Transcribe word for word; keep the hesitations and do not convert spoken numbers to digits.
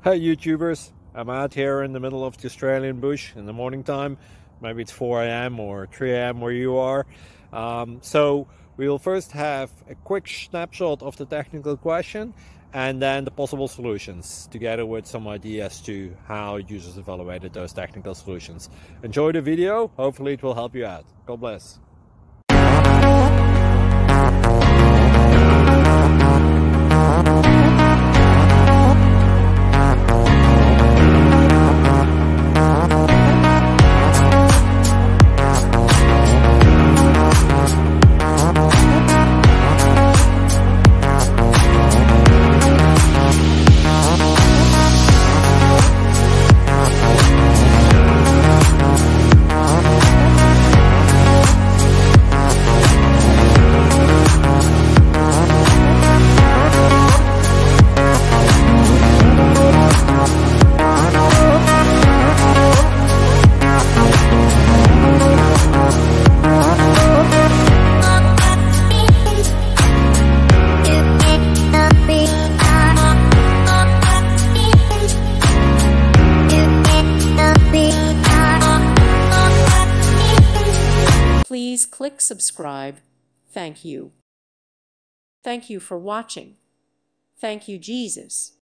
Hey YouTubers, I'm out here in the middle of the Australian bush in the morning time. Maybe it's four A M or three A M where you are. Um, so we will first have a quick snapshot of the technical question and then the possible solutions, together with some ideas to how users evaluated those technical solutions. Enjoy the video, hopefully it will help you out. God bless. Please click subscribe. Thank you. Thank you for watching. Thank you, Jesus.